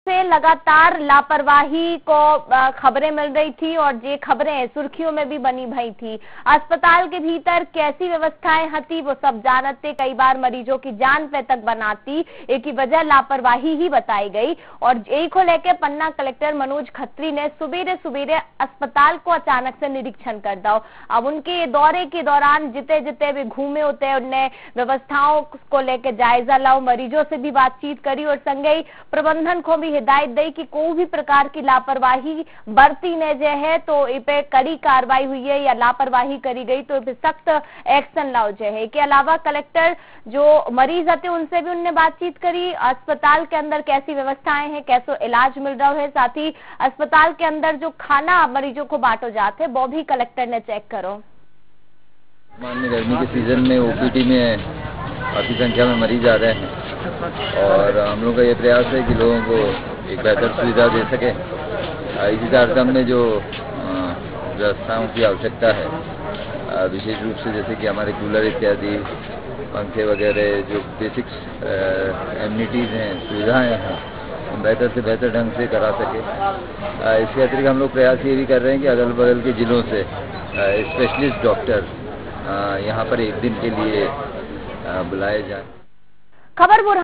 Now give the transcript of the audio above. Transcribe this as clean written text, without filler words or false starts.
से लगातार लापरवाही को खबरें मिल रही थी और ये खबरें सुर्खियों में भी बनी भई थी। अस्पताल के भीतर कैसी व्यवस्थाएं हती वो सब जानते, कई बार मरीजों की जान पे तक बनाती, एक ही वजह लापरवाही ही बताई गई। और यही को लेकर पन्ना कलेक्टर मनोज खत्री ने सुबेरे सुबेरे अस्पताल को अचानक से निरीक्षण कर दो। अब उनके दौरे के दौरान जिते जिते भी घूमे होते उनने व्यवस्थाओं को लेकर जायजा लाओ, मरीजों से भी बातचीत करी और संगे ही प्रबंधन को भी हिदायत दी कि कोई भी प्रकार की लापरवाही बरती न जे है तो इस पे कड़ी कार्रवाई हुई है या लापरवाही करी गई तो इस पे सख्त एक्शन लाओ जे है। के अलावा कलेक्टर जो मरीज आते उनसे भी उनने बातचीत करी, अस्पताल के अंदर कैसी व्यवस्थाएं हैं, कैसे इलाज मिल रहा है, साथ ही अस्पताल के अंदर जो खाना मरीजों को बांटो जाते वो भी कलेक्टर ने चेक करो। माननीय गर्मी के सीजन में ओपीडी में काफ़ी संख्या में मरीज आ रहे हैं और हम लोग का ये प्रयास है कि लोगों को एक बेहतर सुविधा दे सके। इसी कार्यक्रम में जो व्यवस्थाओं की आवश्यकता है, विशेष रूप से जैसे कि हमारे कूलर इत्यादि, पंखे वगैरह जो बेसिक्स एमिनिटीज़ हैं, सुविधाएँ हैं, हम बेहतर से बेहतर ढंग से करा सके। इसके अतिरिक्त हम लोग प्रयास ये भी कर रहे हैं कि अगल बगल के जिलों से स्पेशलिस्ट डॉक्टर यहाँ पर एक दिन के लिए बुलाए जाएं। खबर